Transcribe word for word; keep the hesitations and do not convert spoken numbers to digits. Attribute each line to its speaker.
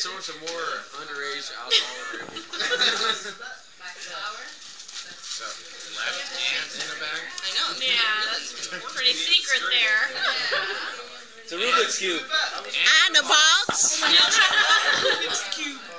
Speaker 1: so much more underage alcohol drinking. So, left hand in the bag?
Speaker 2: I know. Yeah, that's pretty secret there.
Speaker 3: It's a Rubik's Cube.
Speaker 4: And a box.
Speaker 2: Rubik's Cube.